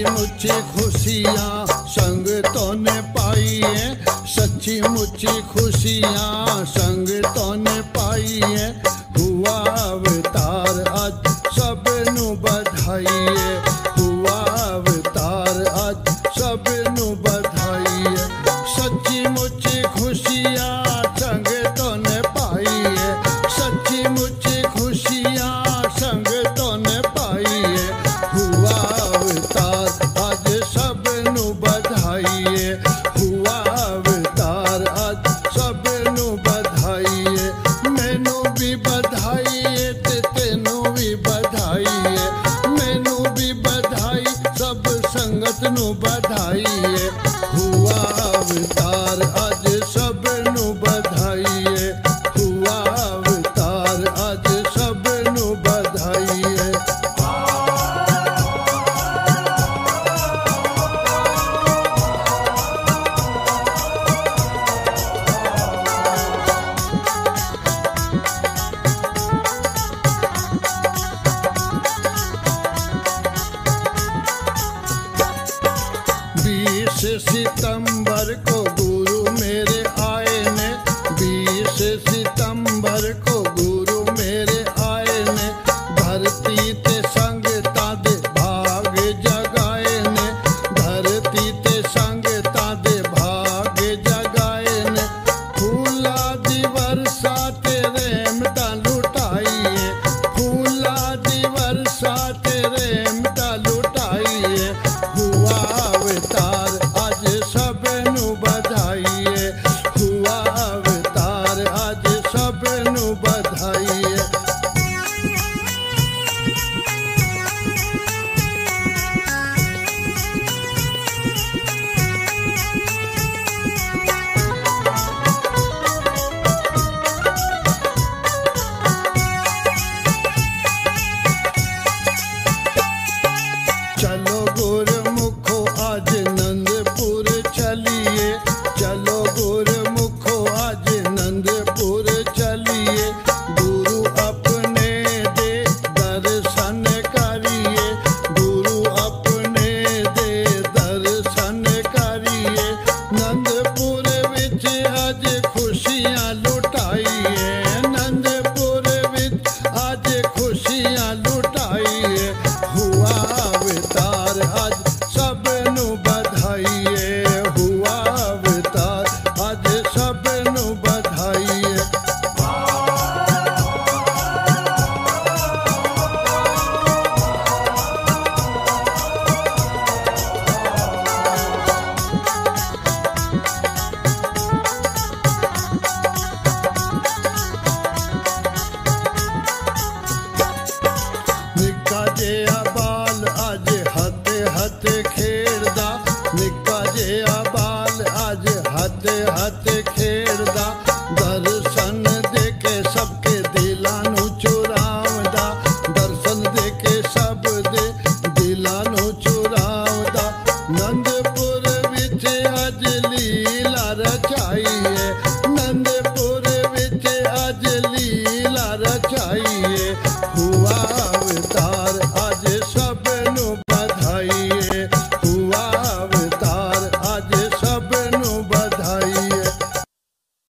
मुच्ची खुशियाँ संगतों ने पाई है, सच्ची मुच्ची खुशियाँ संगतों ने पाई है। हुआ अवतार आज सबनू बधाई है, हुआ अवतार आज सबनू बधाई है। सच्ची मुच्ची खुशियाँ संगतों ने पाई है, सच्ची मुच्ची खुशियाँ संगतों ने पाई है। हुआ अवतार आज सबनू बधाई है, हुआ अवतार आज सबनू बधाई है। मैनू भी बधाई है ते तेनू भी बधाई है, मैनू भी बधाई सब संगत नू बधाई है।